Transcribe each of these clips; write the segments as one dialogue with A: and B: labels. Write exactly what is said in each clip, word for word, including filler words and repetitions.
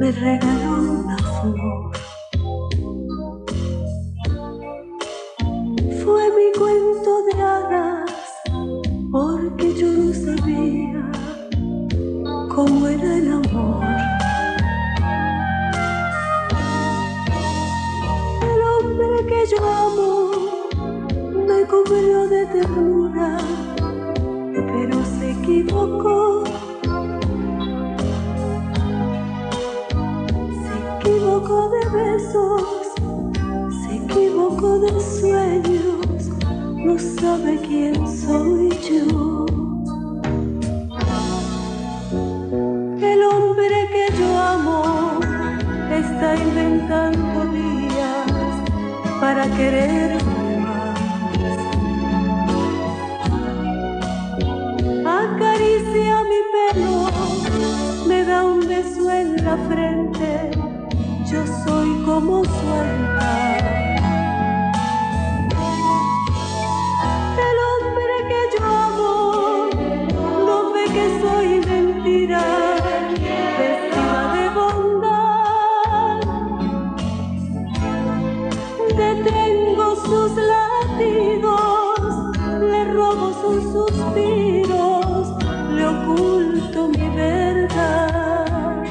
A: me regaló una flor. Fue mi cuento de hadas, porque yo no sabía cómo era el amor. El hombre que yo amo me cubrió de ternura, pero se equivocó. Se equivocó de besos, se equivocó de sueños, no sabe quién soy yo. El hombre que yo amo está inventando días para quererme más. Acaricia mi pelo, me da un beso en la frente, yo soy como suelta. El hombre que yo amo no ve que soy mentira, vestida de bondad. Detengo sus latidos, le robo sus suspiros, le oculto mi verdad.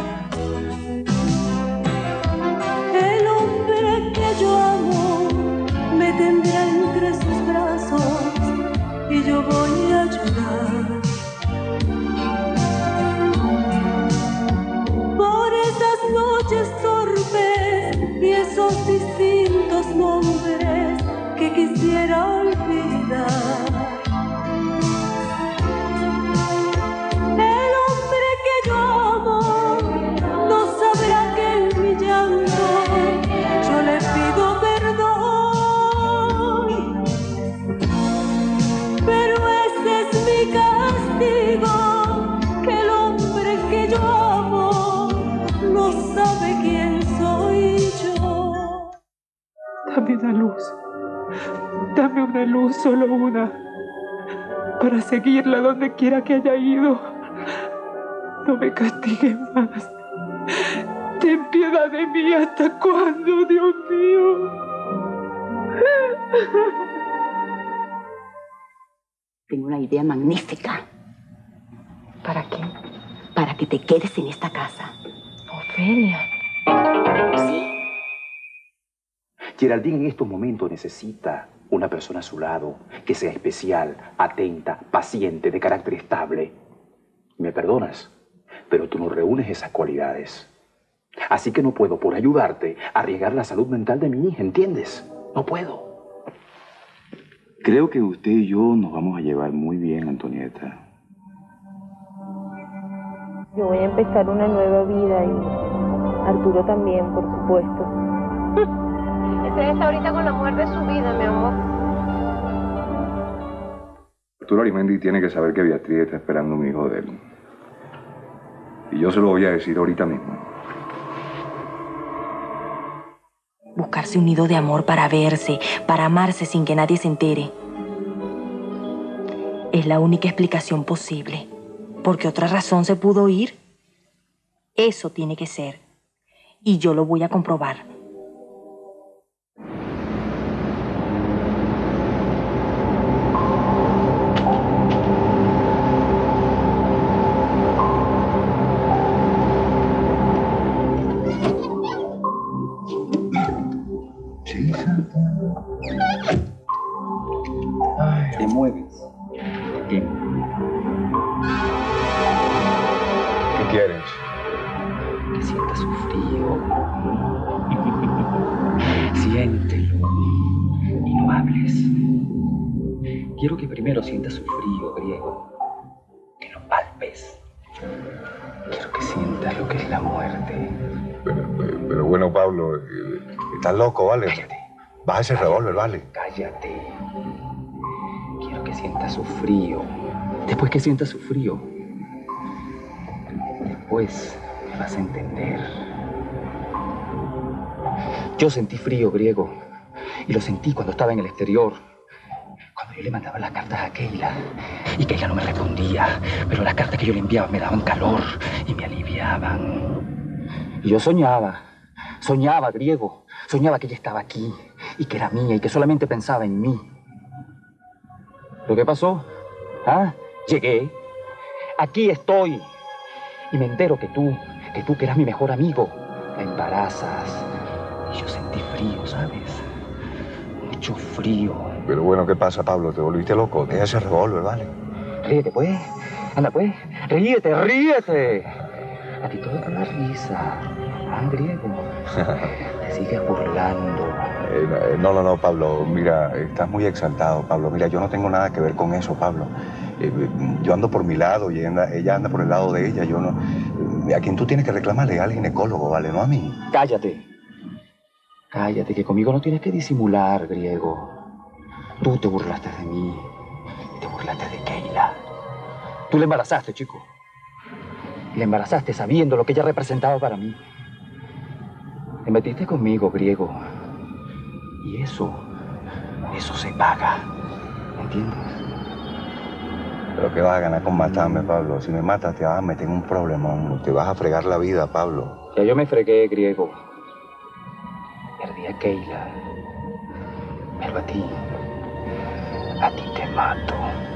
A: El hombre que yo amo me tendrá entre sus brazos y yo voy a llorar por esas noches torpes y esos distintos nombres que quisiera olvidar. El hombre que yo amo no sabrá que en mi llanto yo le pido perdón, pero ese es mi castigo, que el hombre que yo amo no sabe quién soy yo.
B: Dame una luz, dame una luz, solo una, para seguirla donde quiera que haya ido. No me castigues más. Ten piedad de mí. ¿Hasta cuándo, Dios mío?
C: Tengo una idea magnífica. ¿Para qué? Para que te quedes en esta casa.
D: Ofelia.
C: Sí.
E: Geraldine en estos momentos necesita una persona a su lado que sea especial, atenta, paciente, de carácter estable. ¿Me perdonas? Pero tú no reúnes esas cualidades. Así que no puedo, por ayudarte, arriesgar la salud mental de mi hija, ¿entiendes? No puedo.
F: Creo que usted y yo nos vamos a llevar muy bien, Antonieta.
D: Yo voy a empezar una nueva vida y Arturo también, por supuesto.
G: Ese está ahorita con la muerte de su vida, mi amor.
H: Arturo Arimendi tiene que saber que Beatriz está esperando un hijo de él. Y yo se lo voy a decir ahorita mismo.
I: Buscarse un nido de amor para verse, para amarse sin que nadie se entere. Es la única explicación posible. ¿Por qué otra razón se pudo ir? Eso tiene que ser. Y yo lo voy a comprobar.
F: Te mueves. ¿Qué?
H: ¿Qué quieres?
F: Que sientas su frío. Siéntelo y no hables. Quiero que primero sientas su frío, griego. Que lo palpes. Quiero que sientas lo que es la muerte.
H: Pero, pero, pero bueno, Pablo, estás loco, ¿vale?
F: Cállate.
H: Baja ese revólver, ¿vale?
F: Cállate. Quiero que sientas su frío. Después que sientas su frío, después me vas a entender. Yo sentí frío, griego. Y lo sentí cuando estaba en el exterior. Cuando yo le mandaba las cartas a Keila. Y Keila no me respondía. Pero las cartas que yo le enviaba me daban calor y me aliviaban. Y yo soñaba, soñaba, Griego. Soñaba que ella estaba aquí y que era mía y que solamente pensaba en mí. ¿Pero qué pasó? ¿Ah? Llegué. Aquí estoy. Y me entero que tú, que tú que eras mi mejor amigo, la embarazas. Y yo sentí frío, ¿sabes? Mucho frío.
H: Pero bueno, ¿qué pasa, Pablo? ¿Te volviste loco? Deja ese revólver, ¿vale?
F: Ríete, pues. Anda, pues. Ríete, ríete. A ti todo te da risa. Ah, Griego. Te sigues burlando.
H: Eh, no, no, no, Pablo. Mira, estás muy exaltado, Pablo. Mira, yo no tengo nada que ver con eso, Pablo. Eh, yo ando por mi lado y ella anda, ella anda por el lado de ella. Yo no... A quien tú tienes que reclamarle es al ginecólogo, ¿vale? No a mí.
F: Cállate. Cállate, que conmigo no tienes que disimular, Griego. Tú te burlaste de mí. Te burlaste de Keila. Tú la embarazaste, chico. La embarazaste sabiendo lo que ella representaba para mí. Te metiste conmigo, Griego. Y eso, eso se paga. ¿Entiendes?
H: Pero ¿qué vas a ganar con matarme, Pablo? Si me matas te vas a meter en un problemón. Te vas a fregar la vida, Pablo.
F: Ya yo me fregué, Griego. Perdí a Keila. Pero a ti, a ti te mato.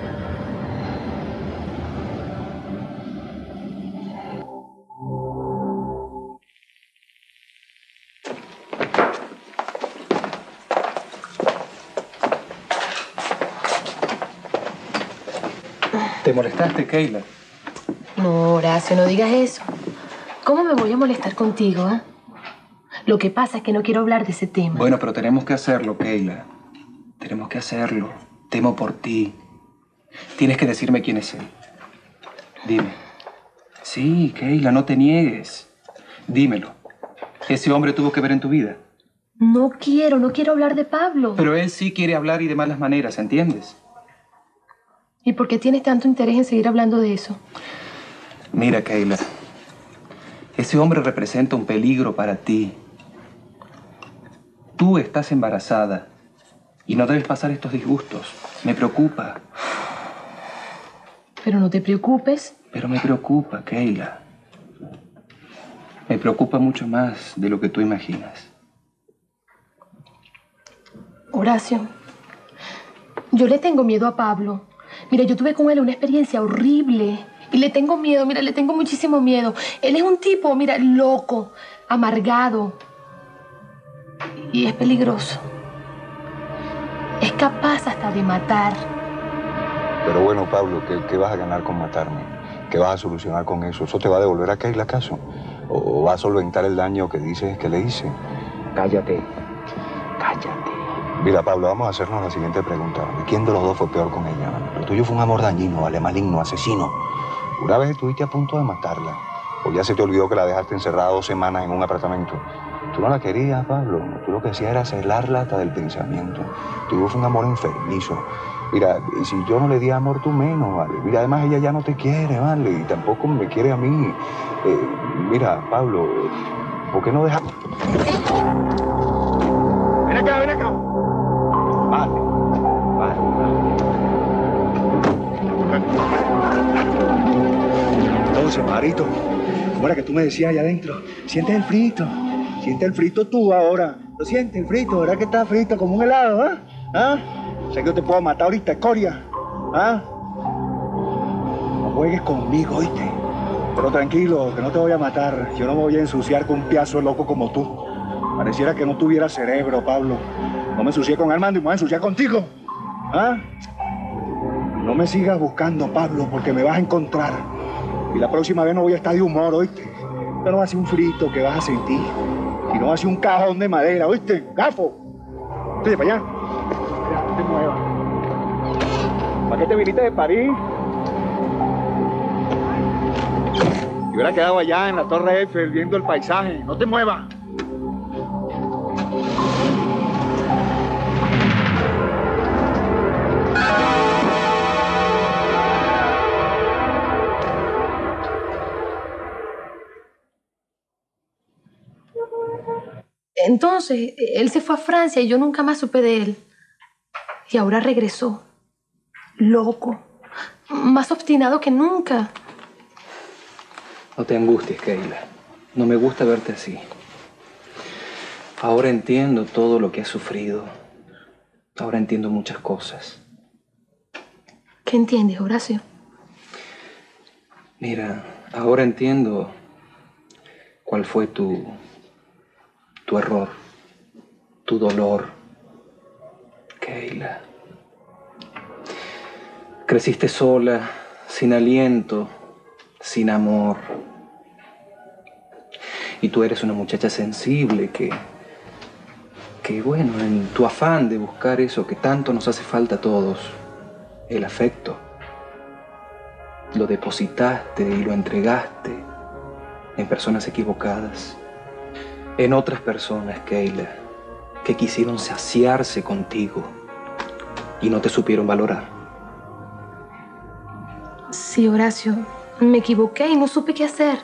J: ¿Te molestaste, Keila?
K: No, Horacio, no digas eso. ¿Cómo me voy a molestar contigo, eh? Lo que pasa es que no quiero hablar de ese tema.
J: Bueno, pero tenemos que hacerlo, Keila. Tenemos que hacerlo. Temo por ti. Tienes que decirme quién es él. Dime. Sí, Keila, no te niegues. Dímelo. ¿Ese hombre tuvo que ver en tu vida?
K: No quiero, no quiero hablar de Pablo.
J: Pero él sí quiere hablar y de malas maneras, ¿entiendes?
K: ¿Y por qué tienes tanto interés en seguir hablando de eso?
J: Mira, Keila. Ese hombre representa un peligro para ti. Tú estás embarazada y no debes pasar estos disgustos. Me preocupa.
K: Pero no te preocupes.
J: Pero me preocupa, Keila. Me preocupa mucho más de lo que tú imaginas.
K: Horacio, yo le tengo miedo a Pablo. Mira, yo tuve con él una experiencia horrible y le tengo miedo, mira, le tengo muchísimo miedo. Él es un tipo, mira, loco, amargado y es peligroso. Es capaz hasta de matar.
H: Pero bueno, Pablo, ¿qué, qué vas a ganar con matarme? ¿Qué vas a solucionar con eso? ¿Eso te va a devolver a Keila acaso? ¿O, o va a solventar el daño que dices que le hice?
F: Cállate, cállate.
H: Mira, Pablo, vamos a hacernos la siguiente pregunta. ¿Quién de los dos fue peor con ella? Lo tuyo fue un amor dañino, ¿vale? Maligno, asesino. Una vez estuviste a punto de matarla. O ya se te olvidó que la dejaste encerrada dos semanas en un apartamento. Tú no la querías, Pablo. Tú lo que hacías era celarla hasta del pensamiento. Tuyo fue un amor enfermizo. Mira, y si yo no le di amor, tú menos, ¿vale? Mira, además ella ya no te quiere, ¿vale? Y tampoco me quiere a mí. Eh, mira, Pablo, ¿por qué no dejas...?
L: Ven acá, ven acá.
H: Vale, vale, vale.
L: Entonces, Marito, ¿cómo era que tú me decías allá adentro? ¿Sientes el frito? ¿Sientes el frito tú ahora? ¿Lo sientes el frito? ¿Verdad que está frito como un helado, ah? ¿Ah? Sé que yo te puedo matar ahorita, escoria. ¿Ah? No juegues conmigo, ¿oíste? Pero tranquilo, que no te voy a matar. Yo no me voy a ensuciar con un piazo loco como tú. Pareciera que no tuviera cerebro, Pablo. No me ensucié con Armando y me voy a ensuciar contigo. ¿Ah? No me sigas buscando, Pablo, porque me vas a encontrar. Y la próxima vez no voy a estar de humor, ¿oíste? Pero no va a ser un frito que vas a sentir. Y no va a ser un cajón de madera, ¿oíste? ¡Gafo! Oye, para allá. No te muevas. ¿Para qué te viniste de París? Y hubiera quedado allá en la Torre Eiffel viendo el paisaje. No te muevas.
K: Entonces, él se fue a Francia y yo nunca más supe de él. Y ahora regresó. Loco. Más obstinado que nunca.
J: No te angusties, Keila. No me gusta verte así. Ahora entiendo todo lo que has sufrido. Ahora entiendo muchas cosas.
K: ¿Qué entiendes, Horacio?
J: Mira, ahora entiendo cuál fue tu, tu error, tu dolor, Keila. Creciste sola, sin aliento, sin amor. Y tú eres una muchacha sensible que, que, bueno, en tu afán de buscar eso que tanto nos hace falta a todos, el afecto, lo depositaste y lo entregaste en personas equivocadas, en otras personas, Keila, que quisieron saciarse contigo y no te supieron valorar.
K: Sí, Horacio, me equivoqué y no supe qué hacer.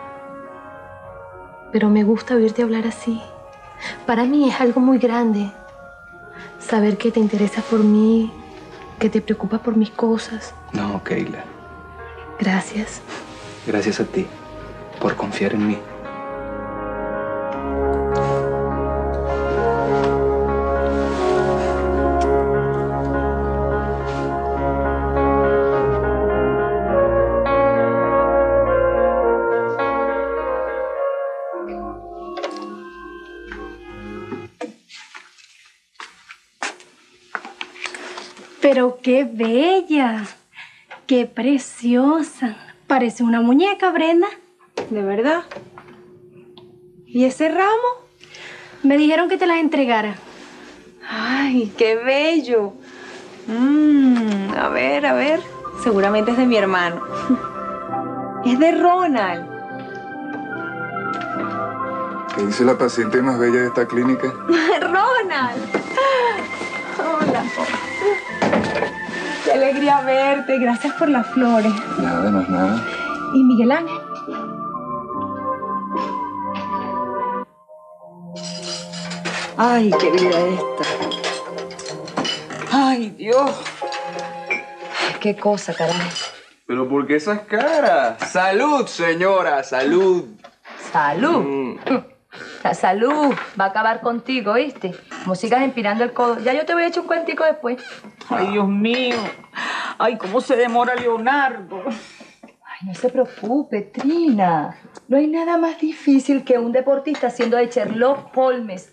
K: Pero me gusta oírte hablar así. Para mí es algo muy grande. Saber que te interesas por mí, que te preocupas por mis cosas.
J: No, Keila.
K: Gracias.
J: Gracias a ti por confiar en mí.
M: Pero qué bella, qué preciosa. Parece una muñeca, Brenda.
I: ¿De verdad? ¿Y ese ramo?
M: Me dijeron que te las entregara.
I: Ay, qué bello. Mm, a ver, a ver. Seguramente es de mi hermano. Es de Ronald.
N: ¿Qué dice la paciente más bella de esta clínica?
I: Ronald. Hola. Qué alegría verte. Gracias por las flores.
N: Nada, no es nada.
I: ¿Y Miguel Ángel? Ay, qué vida esta. Ay, Dios. Qué cosa, caray.
O: ¿Pero por qué esas caras? ¡Salud, señora! ¡Salud!
P: ¡Salud!
O: Mm.
P: La salud va a acabar contigo, ¿viste? Como sigas empinando el codo. Ya yo te voy a echar un cuentico después.
Q: Ay, Dios mío. Ay, cómo se demora Leonardo.
P: Ay, no se preocupe, Trina. No hay nada más difícil que un deportista haciendo de Sherlock Holmes.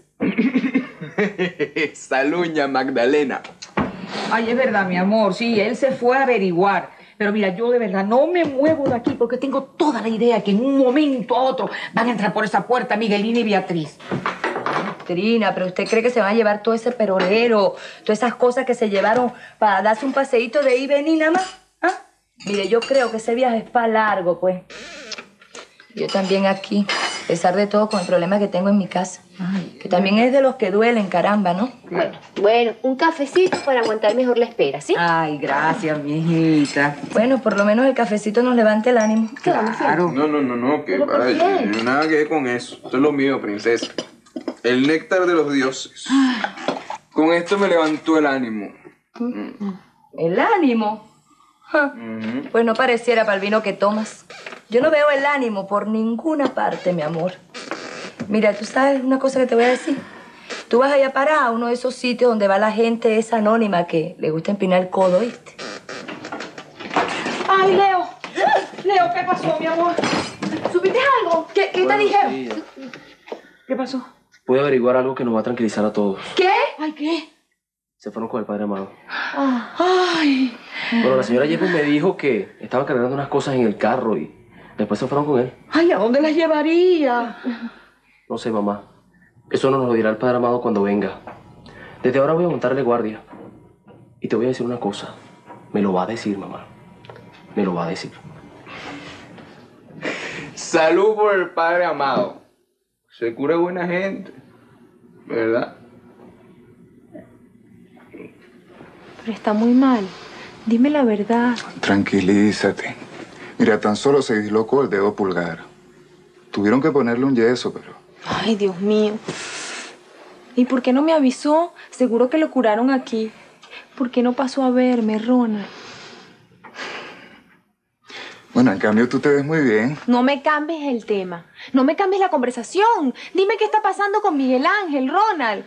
O: Saluña Magdalena.
Q: Ay, es verdad, mi amor. Sí, él se fue a averiguar. Pero mira, yo de verdad no me muevo de aquí porque tengo toda la idea que en un momento a otro van a entrar por esa puerta Miguelina y Beatriz.
P: Trina, ¿pero usted cree que se van a llevar todo ese perolero, todas esas cosas que se llevaron para darse un paseíto de ir y venir nada más? ¿Ah? Mire, yo creo que ese viaje es para largo, pues. Yo también aquí, a pesar de todo, con el problema que tengo en mi casa. Ay, que también es de los que duelen, caramba, ¿no?
K: Bueno, bueno, un cafecito para aguantar mejor la espera, ¿sí?
Q: Ay, gracias, mi hijita.
P: Bueno, por lo menos el cafecito nos levanta el ánimo.
O: Claro. No, no, no, no, que para yo, yo nada que ver con eso. Esto es lo mío, princesa. El néctar de los dioses. Con esto me levantó el ánimo.
P: ¿El ánimo? Ja. Uh-huh. Pues no pareciera para el vino que tomas. Yo no veo el ánimo por ninguna parte, mi amor. Mira, tú sabes una cosa que te voy a decir. Tú vas allá a parar a uno de esos sitios donde va la gente esa anónima que le gusta empinar el codo, ¿viste?
Q: ¡Ay, Leo! Leo, ¿qué pasó, mi amor? ¿Supiste algo? ¿Qué, qué te dijeron?
F: Sí.
Q: ¿Qué pasó?
F: Pude averiguar algo que nos va a tranquilizar a todos.
Q: ¿Qué? Ay, ¿qué?
F: Se fueron con el padre Amado.
Q: Ay.
F: Bueno, la señora Yepo me dijo que estaba cargando unas cosas en el carro y después se fueron con él.
Q: Ay, ¿a dónde las llevaría?
F: No sé, mamá. Eso nos lo dirá el padre Amado cuando venga. Desde ahora voy a montarle guardia. Y te voy a decir una cosa. Me lo va a decir, mamá. Me lo va a decir.
O: Salud por el padre Amado. Se cura buena gente, ¿verdad?
I: Pero está muy mal. Dime la verdad.
N: Tranquilízate. Mira, tan solo se dislocó el dedo pulgar. Tuvieron que ponerle un yeso, pero...
I: Ay, Dios mío. ¿Y por qué no me avisó? Seguro que lo curaron aquí. ¿Por qué no pasó a verme, Ronald?
N: Bueno, en cambio tú te ves muy bien.
I: No me cambies el tema. No me cambies la conversación. Dime qué está pasando con Miguel Ángel, Ronald.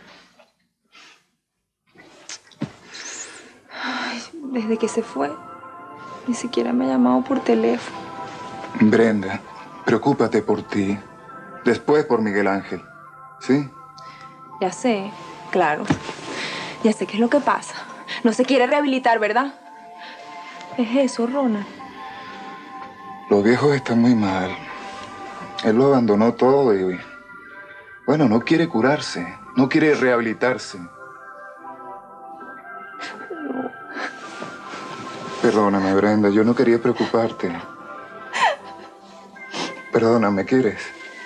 I: Ay, desde que se fue, ni siquiera me ha llamado por teléfono.
N: Brenda, preocúpate por ti. Después por Miguel Ángel. ¿Sí?
I: Ya sé, claro. Ya sé qué es lo que pasa. No se quiere rehabilitar, ¿verdad? Es eso, Ronald.
N: Los viejos están muy mal. Él lo abandonó todo y... bueno, no quiere curarse. No quiere rehabilitarse.
I: No.
N: Perdóname, Brenda. Yo no quería preocuparte. Perdóname, ¿quieres?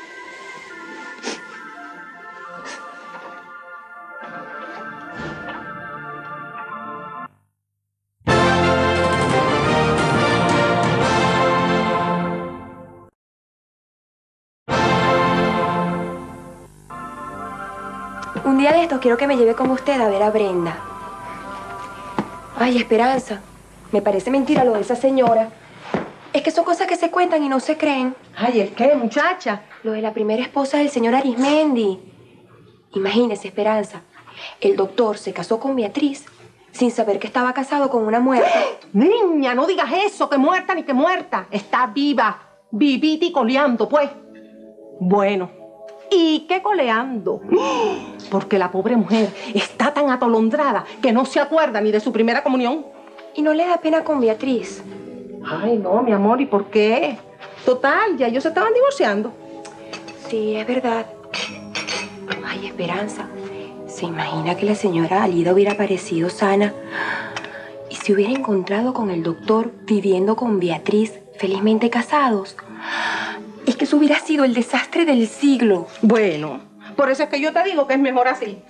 R: Un día de estos quiero que me lleve con usted a ver a Brenda. Ay, Esperanza, me parece mentira lo de esa señora. Es que son cosas que se cuentan y no se creen.
Q: Ay, ¿el qué, muchacha?
R: Lo de la primera esposa del señor Arismendi. Imagínese, Esperanza, el doctor se casó con Beatriz sin saber que estaba casado con una muerta.
Q: Niña, no digas eso, que muerta ni que muerta. Está viva, vivita y coleando, pues. Bueno, ¿y qué coleando? Porque la pobre mujer está tan atolondrada que no se acuerda ni de su primera comunión.
R: ¿Y no le da pena con Beatriz?
Q: Ay, no, mi amor, ¿y por qué? Total, ya ellos se estaban divorciando.
R: Sí, es verdad. Ay, Esperanza, ¿se imagina que la señora Alida hubiera aparecido sana y se hubiera encontrado con el doctor viviendo con Beatriz, felizmente casados? Es que eso hubiera sido el desastre del siglo.
Q: Bueno, por eso es que yo te digo que es mejor así.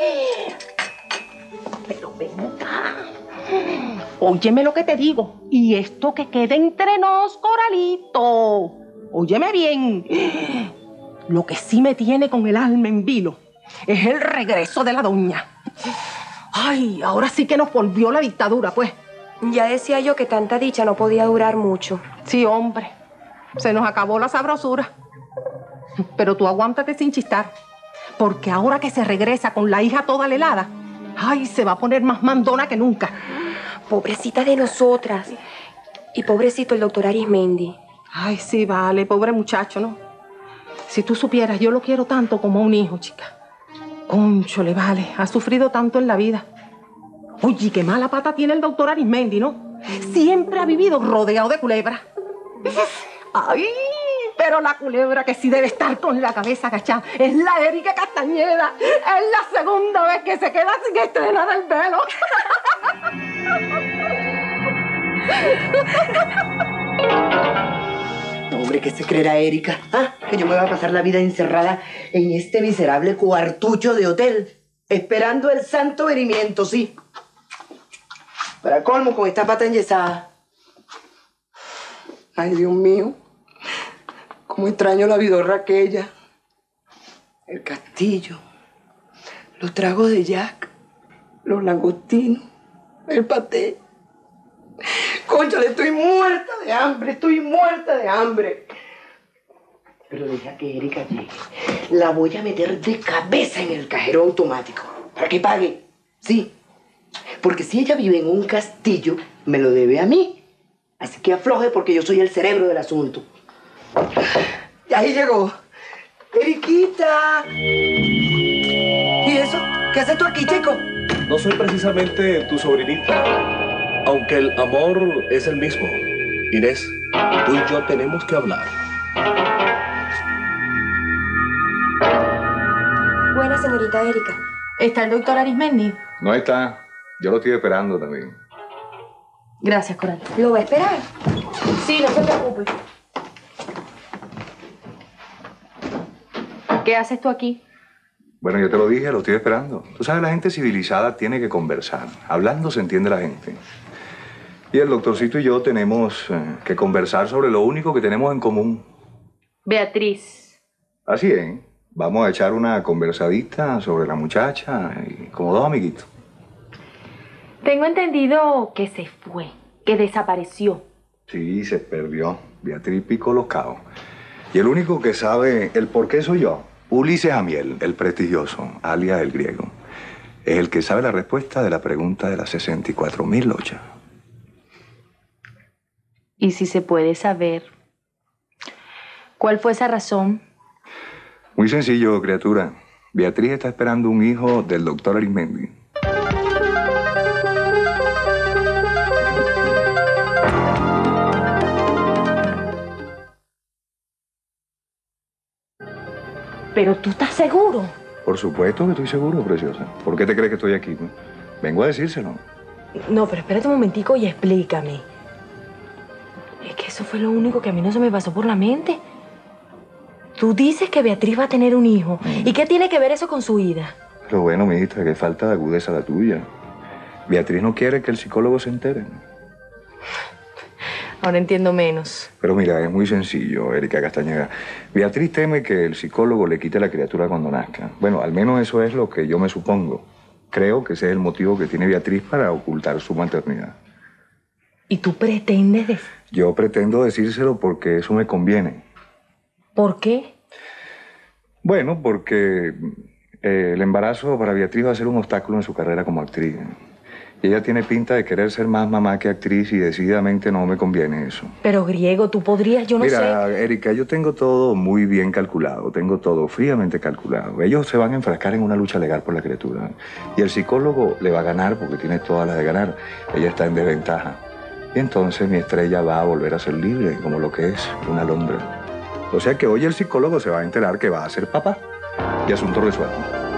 Q: Pero ven acá. Óyeme lo que te digo. Y esto que quede entre nos, Coralito. Óyeme bien. Lo que sí me tiene con el alma en vilo es el regreso de la doña. Ay, ahora sí que nos volvió la dictadura, pues.
R: Ya decía yo que tanta dicha no podía durar mucho.
Q: Sí, hombre. Se nos acabó la sabrosura. Pero tú aguántate sin chistar. Porque ahora que se regresa con la hija toda helada, ay, se va a poner más mandona que nunca.
R: Pobrecita de nosotras. Y pobrecito el doctor Arismendi.
Q: Ay, sí, vale, pobre muchacho, ¿no? Si tú supieras, yo lo quiero tanto como a un hijo, chica. Cónchole, vale, ha sufrido tanto en la vida. Oye, qué mala pata tiene el doctor Arismendi, ¿no? Siempre ha vivido rodeado de culebras. Ay, pero la culebra que sí debe estar con la cabeza agachada es la Erika Castañeda. Es la segunda vez que se queda sin estrenar el velo.
S: Hombre, ¿qué se creerá Erika? ¿Ah? Que yo me voy a pasar la vida encerrada en este miserable cuartucho de hotel, esperando el santo venimiento, sí. Para colmo, con esta pata enyesada. Ay, Dios mío. Cómo extraño la vidorra aquella. El castillo. Los tragos de Jack. Los langostinos. El paté. Cónchale, estoy muerta de hambre. Estoy muerta de hambre. Pero deja que Erika llegue. La voy a meter de cabeza en el cajero automático. Para que pague. Sí. Porque si ella vive en un castillo, me lo debe a mí. Así que afloje porque yo soy el cerebro del asunto. Y ahí llegó. Eriquita. ¿Y eso? ¿Qué haces tú aquí, chico?
T: No soy precisamente tu sobrinita, aunque el amor es el mismo. Inés, tú y yo tenemos que hablar.
R: Buena, señorita Erika.
I: ¿Está el doctor Arismendi?
H: No está. Yo lo estoy esperando también.
I: Gracias, Coral.
R: ¿Lo va a esperar?
I: Sí, no se preocupe. ¿Qué haces tú aquí?
H: Bueno, yo te lo dije, lo estoy esperando. Tú sabes, la gente civilizada tiene que conversar. Hablando se entiende la gente. Y el doctorcito y yo tenemos eh, que conversar sobre lo único que tenemos en común.
I: Beatriz.
H: Así es. Vamos a echar una conversadita sobre la muchacha y como dos amiguitos.
I: Tengo entendido que se fue, que desapareció.
H: Sí, se perdió. Beatriz picó los cabos. Y el único que sabe el por qué soy yo, Ulises Amiel, el prestigioso, alias el griego. Es el que sabe la respuesta de la pregunta de las sesenta y cuatro mil lochas.
P: Y si se puede saber, ¿cuál fue esa razón?
H: Muy sencillo, criatura. Beatriz está esperando un hijo del doctor Arismendi.
P: Pero tú estás seguro.
H: Por supuesto que estoy seguro, preciosa. ¿Por qué te crees que estoy aquí? Vengo a decírselo.
P: No, pero espérate un momentico y explícame. Es que eso fue lo único que a mí no se me pasó por la mente. Tú dices que Beatriz va a tener un hijo. ¿Y qué tiene que ver eso con su ida?
H: Pero bueno, mijita, que falta de agudeza la tuya. Beatriz no quiere que el psicólogo se entere.
P: Ahora entiendo menos.
H: Pero mira, es muy sencillo, Erika Castañeda. Beatriz teme que el psicólogo le quite la criatura cuando nazca. Bueno, al menos eso es lo que yo me supongo. Creo que ese es el motivo que tiene Beatriz para ocultar su maternidad.
P: ¿Y tú pretendes decir?
H: Yo pretendo decírselo porque eso me conviene.
P: ¿Por qué?
H: Bueno, porque eh, el embarazo para Beatriz va a ser un obstáculo en su carrera como actriz. Y ella tiene pinta de querer ser más mamá que actriz y decididamente no me conviene eso.
P: Pero griego, tú podrías, yo no
H: Mira,
P: sé.
H: Mira, Erika, yo tengo todo muy bien calculado, tengo todo fríamente calculado. Ellos se van a enfrascar en una lucha legal por la criatura. Y el psicólogo le va a ganar porque tiene todas las de ganar. Ella está en desventaja. Y entonces mi estrella va a volver a ser libre, como lo que es una alondra. O sea que hoy el psicólogo se va a enterar que va a ser papá. Y asunto resuelto.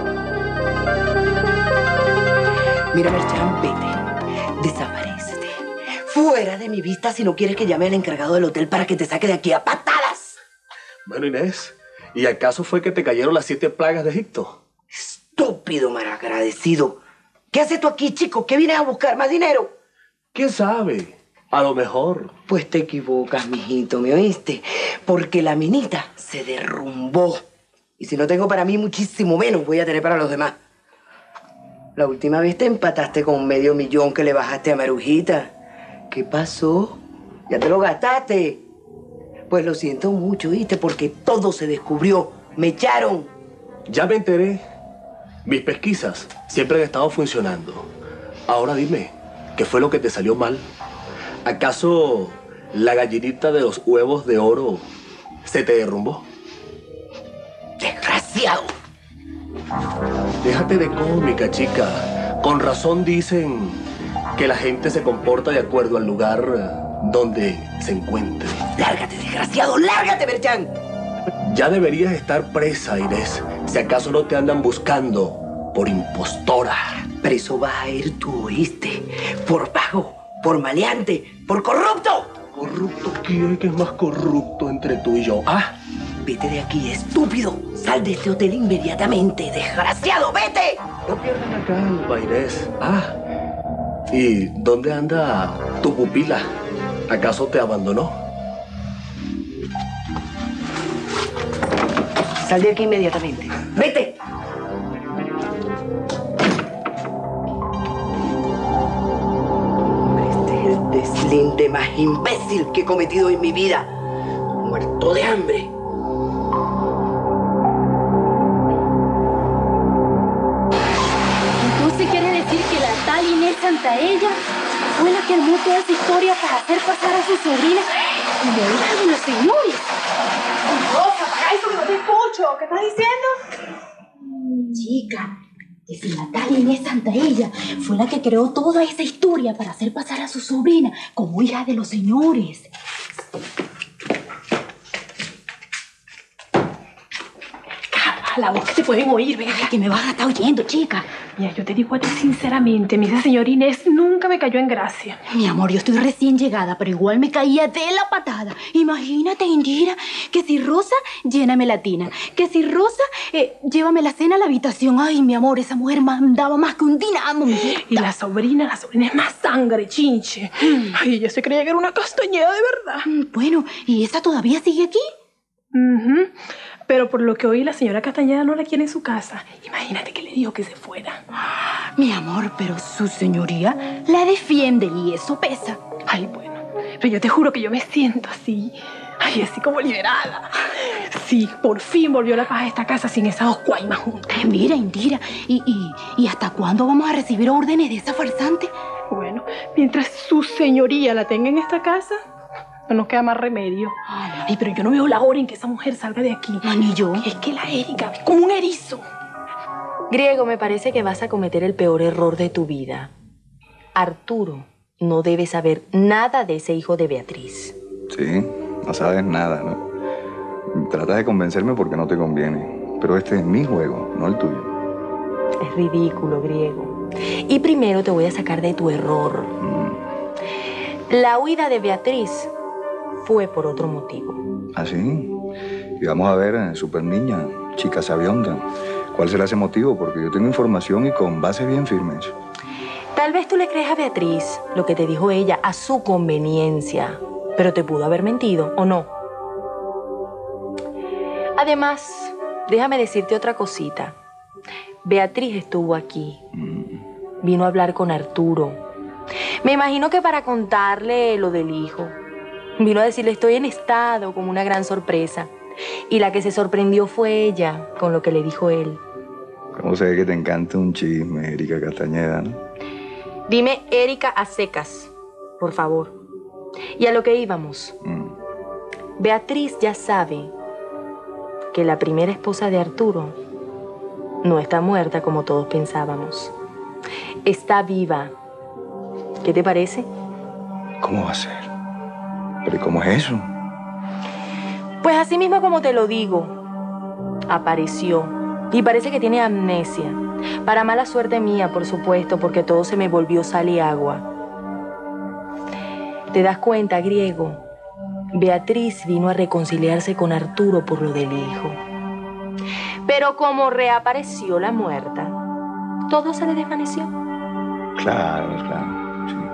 S: Mira, Merchan, vete. Desaparécete. Fuera de mi vista si no quieres que llame al encargado del hotel para que te saque de aquí a patadas.
T: Bueno, Inés, ¿y acaso fue que te cayeron las siete plagas de Egipto?
S: Estúpido malagradecido. ¿Qué haces tú aquí, chico? ¿Qué vienes a buscar? ¿Más dinero?
T: ¿Quién sabe? A lo mejor.
S: Pues te equivocas, mijito, ¿me oíste? Porque la minita se derrumbó. Y si no tengo para mí, muchísimo menos voy a tener para los demás. La última vez te empataste con medio millón que le bajaste a Marujita. ¿Qué pasó? ¿Ya te lo gastaste? Pues lo siento mucho, ¿viste? Porque todo se descubrió. Me echaron.
T: Ya me enteré. Mis pesquisas siempre han estado funcionando. Ahora dime, ¿qué fue lo que te salió mal? ¿Acaso la gallinita de los huevos de oro se te derrumbó?
S: ¡Desgraciado!
T: Déjate de cómica, chica. Con razón dicen que la gente se comporta de acuerdo al lugar donde se encuentre.
S: ¡Lárgate, desgraciado! ¡Lárgate, Merchan!
T: Ya deberías estar presa, Inés. Si acaso no te andan buscando por impostora.
S: Preso vas a ir tú, ¿oíste? Por vago, por maleante, por corrupto.
T: ¿Corrupto quién? ¿Qué es más corrupto entre tú y yo? ¿Ah?
S: Vete de aquí, estúpido. Sal de este hotel inmediatamente, desgraciado. ¡Vete!
T: No pierdas la calma, Inés. Ah. ¿Y dónde anda tu pupila? ¿Acaso te abandonó?
S: Sal de aquí inmediatamente. ¡Vete! Este es el deslinde más imbécil que he cometido en mi vida. Muerto de hambre.
M: Entonces quiere decir que la tal Inés Santaella fue la que armó toda esa historia para hacer pasar a su sobrina como hija de los señores.
K: Rosa, apaga eso que no te escucho. ¿Qué estás diciendo?
M: Chica, que si la tal Inés Santaella fue la que creó toda esa historia para hacer pasar a su sobrina como hija de los señores.
K: La voz que te pueden oír, ven
M: que me van a estar oyendo, chica.
K: Mira, yo te digo a ti sinceramente, mi esa señora Inés nunca me cayó en gracia.
M: Mi amor, yo estoy recién llegada, pero igual me caía de la patada. Imagínate, Indira, que si Rosa, lléname la tina. Que si Rosa, eh, llévame la cena a la habitación. Ay, mi amor, esa mujer mandaba más que un dinamo.
K: Y la sobrina, la sobrina es más sangre, chinche. Mm. Ay, ella se creía que era una Castañeda de verdad.
M: Bueno, ¿y esa todavía sigue aquí?
K: Uh-huh. Pero por lo que oí, la señora Castañeda no la quiere en su casa. Imagínate que le dijo que se fuera.
M: Mi amor, pero su señoría la defiende y eso pesa.
K: Ay, bueno, pero yo te juro que yo me siento así. Ay, así como liberada. sí, por fin volvió la paz a esta casa sin esas dos cuaimas juntas.
M: Eh, mira, Indira, ¿y, y, ¿y hasta cuándo vamos a recibir órdenes de esa farsante?
K: Bueno, mientras su señoría la tenga en esta casa, no nos queda más remedio. Ay, pero yo no veo la hora en que esa mujer salga de aquí.
M: No, ni yo.
K: Es que la Erika es como un erizo.
P: Griego, me parece que vas a cometer el peor error de tu vida. Arturo no debe saber nada de ese hijo de Beatriz.
H: Sí, no sabes nada, ¿no? Tratas de convencerme porque no te conviene. Pero este es mi juego, no el tuyo.
P: Es ridículo, Griego. Y primero te voy a sacar de tu error.
H: Mm.
P: La huida de Beatriz fue por otro motivo.
H: ¿Ah, sí? Y vamos a ver, eh, super niña, chica sabionda, ¿cuál será ese motivo? Porque yo tengo información y con bases bien firmes.
P: Tal vez tú le creas a Beatriz lo que te dijo ella a su conveniencia, pero te pudo haber mentido, ¿o no? Además, déjame decirte otra cosita. Beatriz estuvo aquí. Vino a hablar con Arturo. Me imagino que para contarle lo del hijo. Vino a decirle, estoy en estado, como una gran sorpresa. Y la que se sorprendió fue ella, con lo que le dijo él.
H: ¿Cómo se ve que te encanta un chisme, Erika Castañeda, no?
P: Dime Erika a secas, por favor. Y a lo que íbamos.
H: Mm.
P: Beatriz ya sabe que la primera esposa de Arturo no está muerta como todos pensábamos. Está viva. ¿Qué te parece?
H: ¿Cómo va a ser? ¿Pero y cómo es eso?
P: Pues así mismo como te lo digo, apareció y parece que tiene amnesia. Para mala suerte mía, por supuesto, porque todo se me volvió sal y agua. ¿Te das cuenta, Griego? Beatriz vino a reconciliarse con Arturo por lo del hijo. Pero como reapareció la muerta, todo se le desvaneció.
H: Claro, claro.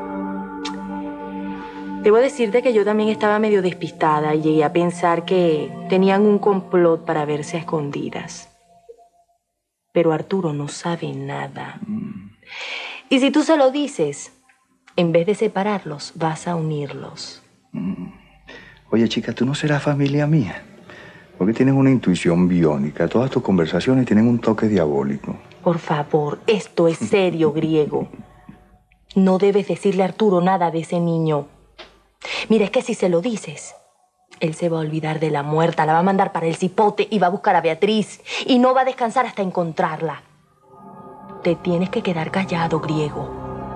P: Debo decirte que yo también estaba medio despistada y llegué a pensar que tenían un complot para verse a escondidas. Pero Arturo no sabe nada. Mm. Y si tú se lo dices, en vez de separarlos, vas a unirlos.
H: Mm. Oye, chica, ¿tú no serás familia mía? Porque tienes una intuición biónica. Todas tus conversaciones tienen un toque diabólico.
P: Por favor, esto es serio, Griego. No debes decirle a Arturo nada de ese niño. Mira, es que si se lo dices, él se va a olvidar de la muerta, la va a mandar para el cipote y va a buscar a Beatriz y no va a descansar hasta encontrarla. Te tienes que quedar callado, Griego.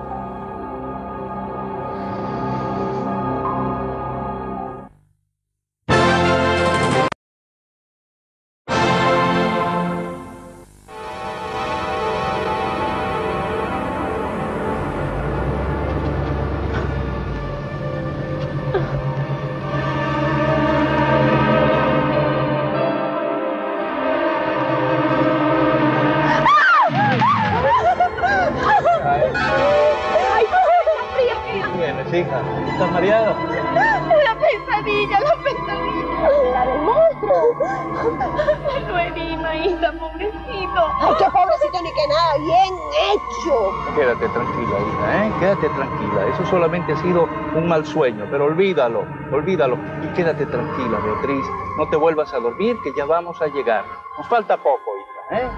U: Hija, ¿estás mareada?
K: La pesadilla, la pesadilla. La del monstruo. Lo herí, maíta, pobrecito.
S: Ay, qué pobrecito ni que nada, bien hecho.
U: Quédate tranquila, hija, ¿eh? Quédate tranquila. Eso solamente ha sido un mal sueño, pero olvídalo, olvídalo. Y quédate tranquila, Beatriz. No te vuelvas a dormir, que ya vamos a llegar. Nos falta poco, hija, ¿eh?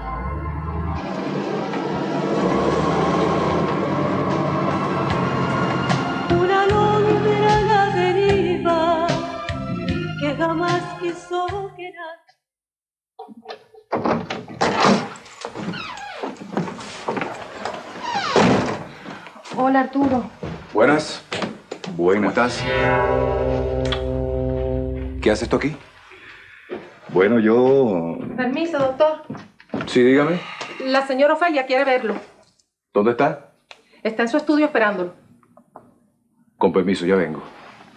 A: Una alondra a la deriva que jamás quiso quedar.
K: Hola, Arturo.
E: Buenas.
H: Buenas.
E: ¿Cómo estás? ¿Qué haces tú aquí?
H: Bueno, yo...
K: Permiso, doctor.
E: Sí, dígame.
K: La señora Ofelia quiere verlo.
E: ¿Dónde está?
K: Está en su estudio esperándolo.
E: Con permiso, ya vengo.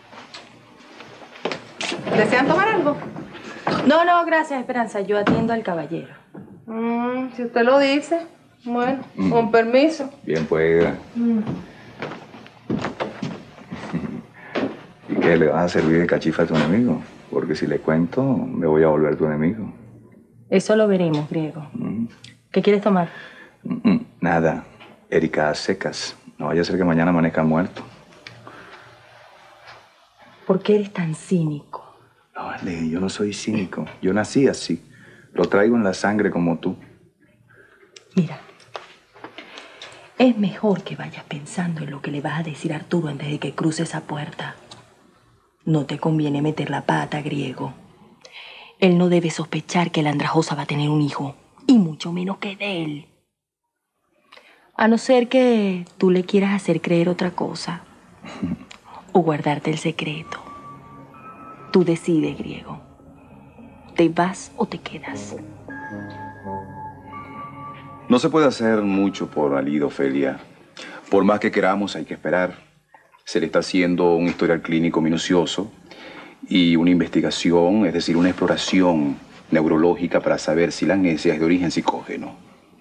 K: ¿Desean tomar algo?
P: No, no, gracias, Esperanza. Yo atiendo al caballero.
K: Mm, si usted lo dice. Bueno,
H: Mm.
K: con permiso.
H: Bien, pues...
K: Mm.
H: ¿Y qué le vas a servir de cachifa a tu enemigo? Porque si le cuento, me voy a volver tu enemigo.
P: Eso lo veremos, Griego.
H: Mm.
P: ¿Qué quieres tomar?
H: Mm, nada. Erika a secas. No vaya a ser que mañana amanezca muerto.
P: ¿Por qué eres tan cínico?
H: No, vale, yo no soy cínico. Yo nací así. Lo traigo en la sangre como tú.
P: Mira, es mejor que vayas pensando en lo que le vas a decir a Arturo antes de que cruce esa puerta. No te conviene meter la pata, Griego. Él no debe sospechar que la Andrajosa va a tener un hijo, y mucho menos que de él. A no ser que tú le quieras hacer creer otra cosa, o guardarte el secreto. Tú decides, Griego. ¿Te vas o te quedas?
H: No se puede hacer mucho por Alido, Ofelia. Por más que queramos, hay que esperar. Se le está haciendo un historial clínico minucioso y una investigación, es decir, una exploración neurológica para saber si la amnesia es de origen psicógeno.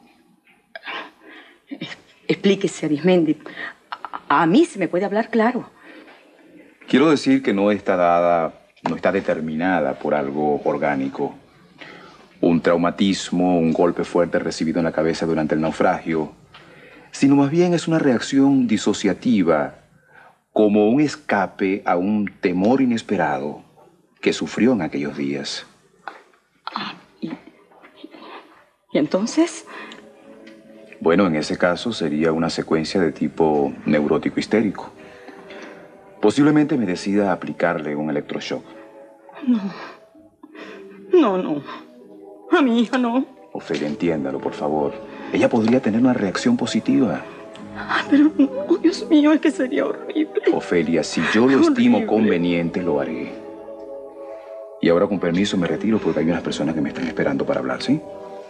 C: Explíquese, Arismendi. A, a mí se me puede hablar claro.
H: Quiero decir que no está dada, no está determinada por algo orgánico. Un traumatismo, un golpe fuerte recibido en la cabeza durante el naufragio, sino más bien es una reacción disociativa, como un escape a un temor inesperado que sufrió en aquellos días.
C: Ah, ¿y, ¿y entonces?
H: Bueno, en ese caso sería una secuencia de tipo neurótico histérico. Posiblemente me decida aplicarle un electroshock.
C: No. No, no. A mi hija no.
H: Ofelia, entiéndalo, por favor. Ella podría tener una reacción positiva.
C: Ay, pero, oh, Dios mío, es que sería horrible.
H: Ofelia, si yo lo estimo conveniente, lo haré. Y ahora, con permiso, me retiro porque hay unas personas que me están esperando para hablar, ¿sí?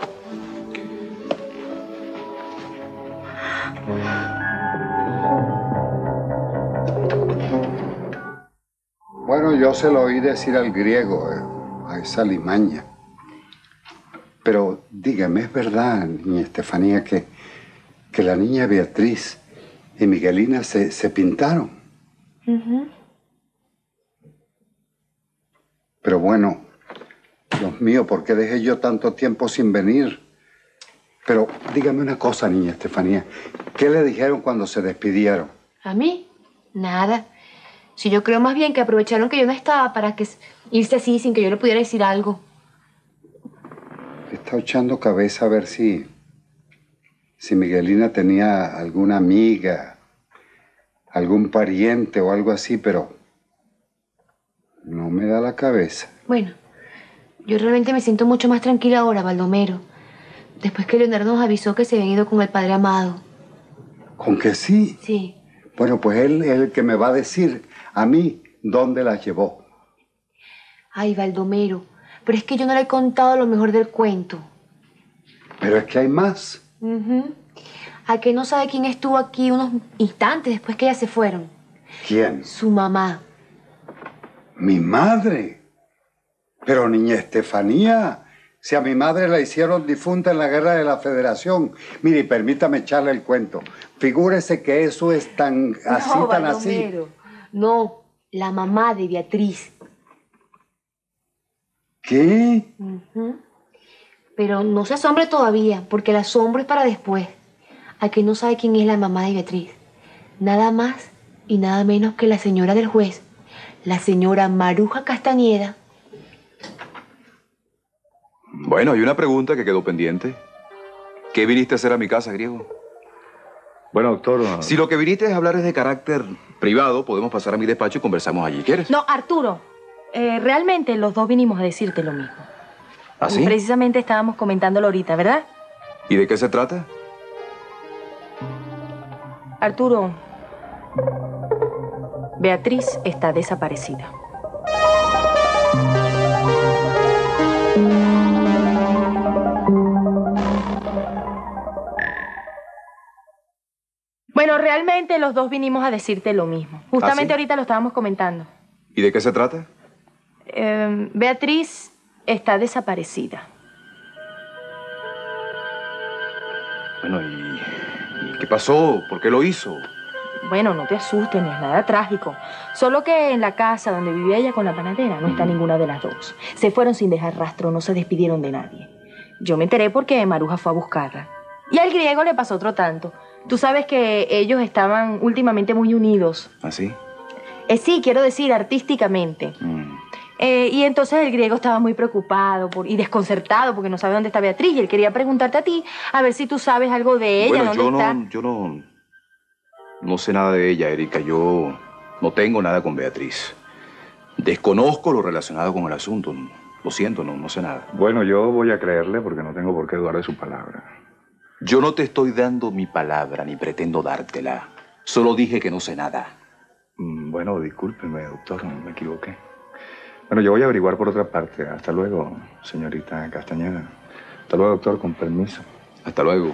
B: Bueno, yo se lo oí decir al griego, eh, a esa limaña. Pero dígame, ¿es verdad, niña Estefanía, que, que la niña Beatriz y Miguelina se, se pintaron?
I: Uh-huh.
B: Pero bueno, Dios mío, ¿por qué dejé yo tanto tiempo sin venir? Pero dígame una cosa, niña Estefanía. ¿Qué le dijeron cuando se despidieron?
I: ¿A mí? Nada. Si yo creo más bien que aprovecharon que yo no estaba para que irse así sin que yo le pudiera decir algo.
B: Estaba echando cabeza a ver si, si Miguelina tenía alguna amiga, algún pariente o algo así, pero no me da la cabeza.
I: Bueno, yo realmente me siento mucho más tranquila ahora, Baldomero. Después que Leonardo nos avisó que se habían ido con el padre Amado.
B: ¿Con que sí?
I: Sí.
B: Bueno, pues él es el que me va a decir a mí dónde las llevó.
I: Ay, Baldomero, pero es que yo no le he contado lo mejor del cuento.
B: Pero es que hay más.
I: Uh-huh. ¿A que no sabe quién estuvo aquí unos instantes después que ellas se fueron?
B: ¿Quién?
I: Su mamá.
B: Mi madre. Pero niña Estefanía, si a mi madre la hicieron difunta en la guerra de la Federación. Mire, permítame echarle el cuento. Figúrese que eso es tan así,
I: no,
B: tan
I: Baldomero.
B: así.
I: No, la mamá de Beatriz.
B: ¿Qué?
I: Uh-huh. Pero no se asombre todavía, porque el asombro es para después. A que no sabe quién es la mamá de Beatriz. Nada más y nada menos que la señora del juez, la señora Maruja Castañeda.
H: Bueno, hay una pregunta que quedó pendiente. ¿Qué viniste a hacer a mi casa, Griego?
L: Bueno, doctor... Uh...
H: Si lo que viniste es hablar es de carácter privado, podemos pasar a mi despacho y conversamos allí. ¿Quieres?
P: No, Arturo. Eh, realmente los dos vinimos a decirte lo mismo.
H: ¿Ah, sí?
P: Precisamente estábamos comentándolo ahorita, ¿verdad?
H: ¿Y de qué se trata?
P: Arturo, Beatriz está desaparecida. Bueno, realmente los dos vinimos a decirte lo mismo. Justamente
H: ¿Ah, sí?
P: ahorita lo estábamos comentando.
H: ¿Y de qué se trata?
P: Eh, Beatriz está desaparecida.
H: Bueno, ¿y, ¿y qué pasó? ¿Por qué lo hizo?
P: Bueno, no te asustes, no es nada trágico. Solo que en la casa donde vivía ella con la panadera no está ninguna de las dos. Se fueron sin dejar rastro, no se despidieron de nadie. Yo me enteré porque Maruja fue a buscarla. Y al griego le pasó otro tanto. Tú sabes que ellos estaban últimamente muy unidos.
H: ¿Ah, sí?
P: Eh, sí, quiero decir, artísticamente.
H: Mm.
M: Eh, y entonces el griego estaba muy preocupado por, y desconcertado porque no sabe dónde está Beatriz. Y él quería preguntarte a ti, a ver si tú sabes algo de ella,
E: Bueno,
M: dónde
E: yo
M: está.
E: no, yo no, no sé nada de ella, Erika. Yo no tengo nada con Beatriz. Desconozco lo relacionado con el asunto. Lo siento, no, no sé nada.
H: Bueno, yo voy a creerle porque no tengo por qué dudar de su palabra.
E: Yo no te estoy dando mi palabra, ni pretendo dártela. Solo dije que no sé nada.
H: Mm, Bueno, discúlpeme, doctor, me equivoqué. Bueno, yo voy a averiguar por otra parte. Hasta luego, señorita Castañeda. Hasta luego, doctor, con permiso.
E: Hasta luego.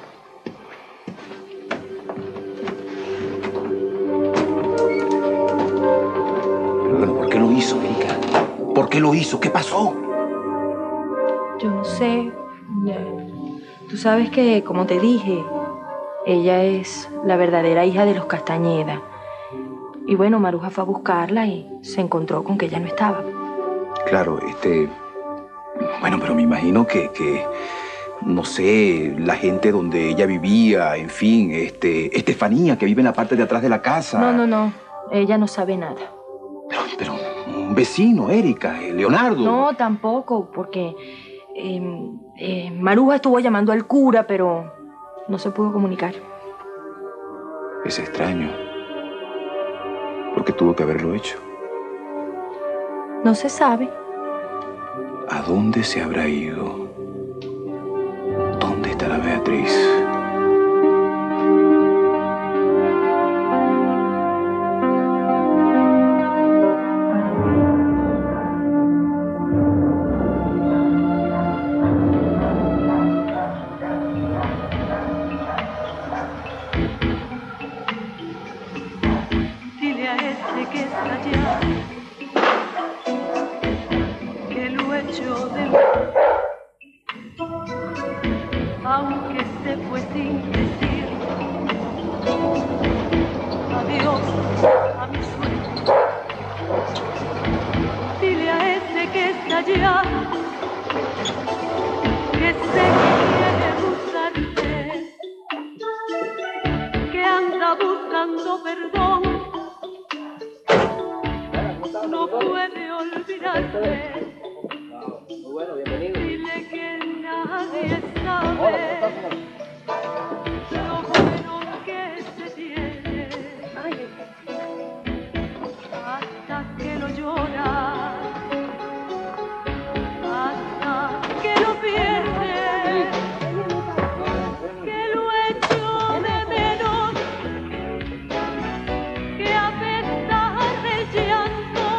E: Bueno, ¿por qué lo hizo, Erika? ¿Por qué lo hizo? ¿Qué pasó?
P: Yo no sé. Tú sabes que, como te dije, ella es la verdadera hija de los Castañeda. Y bueno, Maruja fue a buscarla y se encontró con que ella no estaba.
E: Claro, este... Bueno, pero me imagino que, que... No sé, la gente donde ella vivía, en fin, este... Estefanía, que vive en la parte de atrás de la casa.
P: No, no, no. Ella no sabe nada.
E: Un vecino, Erika, eh, Leonardo.
P: No, tampoco, porque eh, eh, Maruja estuvo llamando al cura, pero no se pudo comunicar.
E: Es extraño. Porque tuvo que haberlo hecho.
P: No se sabe.
E: ¿A dónde se habrá ido? ¿Dónde estará Beatriz?
A: Dile a ese que está allá que lo echo de menos, aunque se fue sin decir adiós a mi sueño. Dile a ese que está allá que sé que quiere buscarte, que anda buscando perdón, no puede olvidarte. Dile que nadie sabe lo bueno que se tiene hasta que lo llora, hasta que lo pierde, que lo echo de menos, que a pesar del llanto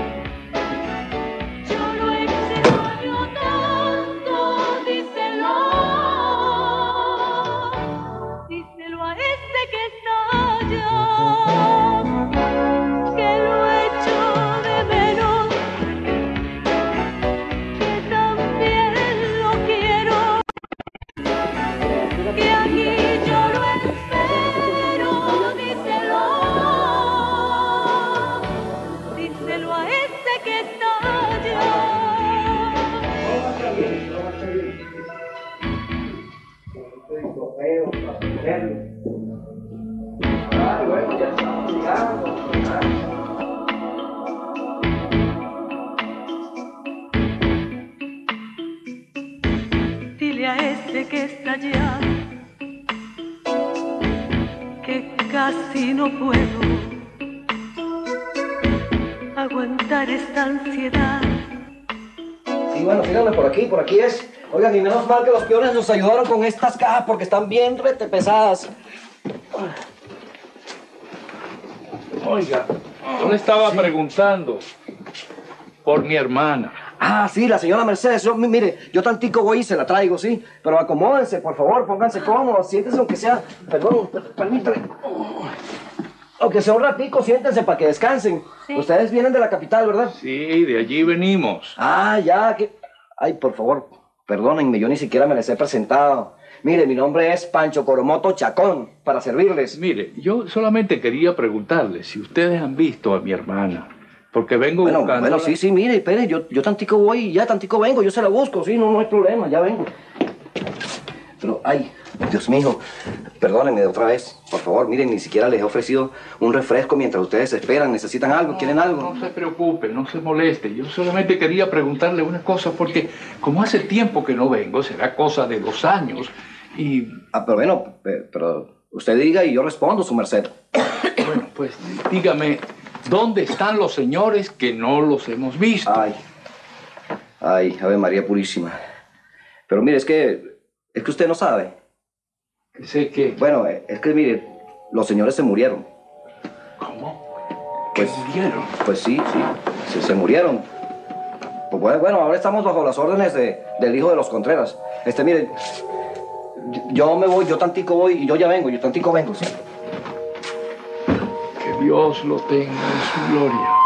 A: yo lo extraño tanto. Díselo, díselo a ese que está allá, que lo echo de menos, que también lo quiero, que aquí yo lo espero. Díselo, díselo a ese que está allá. Dile a ese que está allá que casi no puedo aguantar esta ansiedad.
D: Sí, bueno, síganme por aquí, por aquí es. Oigan, y menos mal que los peones nos ayudaron con estas cajas porque están bien rete pesadas.
U: Oiga, yo le estaba preguntando por mi hermana.
D: Ah, sí, la señora Mercedes. Yo, mi- mire, yo tantico voy y se la traigo, sí. Pero acomódense, por favor, pónganse cómodos, siéntense aunque sea. Perdón, per- permítame. Aunque sea un ratico, siéntense para que descansen.
U: Sí.
D: Ustedes vienen de la capital, ¿verdad?
U: Sí, de allí venimos.
D: Ah, ya, que... Ay, por favor, perdónenme, yo ni siquiera me les he presentado. Mire, mi nombre es Pancho Coromoto Chacón, para servirles.
U: Mire, yo solamente quería preguntarle si ustedes han visto a mi hermana, porque vengo
D: Bueno,
U: buscando...
D: bueno, sí, sí, mire, espere, yo, yo tantico voy y ya tantico vengo, yo se la busco, sí, no, no hay problema, ya vengo. Pero, ay, Dios mío, perdónenme de otra vez. Por favor, miren, ni siquiera les he ofrecido un refresco mientras ustedes esperan. ¿Necesitan algo? ¿Quieren algo?
U: No se preocupe, no se moleste. Yo solamente quería preguntarle una cosa, porque como hace tiempo que no vengo, será cosa de dos años, y...
D: Ah, pero bueno, pero usted diga y yo respondo, su merced.
U: Bueno, pues dígame, ¿dónde están los señores que no los hemos visto?
D: Ay, ay, Ave María Purísima. Pero mire, es que, es que usted no sabe.
U: Sé que...
D: Bueno, es que mire, los señores se murieron.
U: ¿Cómo?
D: Pues,
U: ¿Que murieron?
D: Pues sí, sí, se, se murieron. Pues bueno, bueno, ahora estamos bajo las órdenes de, del hijo de los Contreras. Este, mire, yo, yo me voy, yo tantico voy y yo ya vengo, yo tantico vengo, ¿sí?
U: Que Dios lo tenga en su gloria.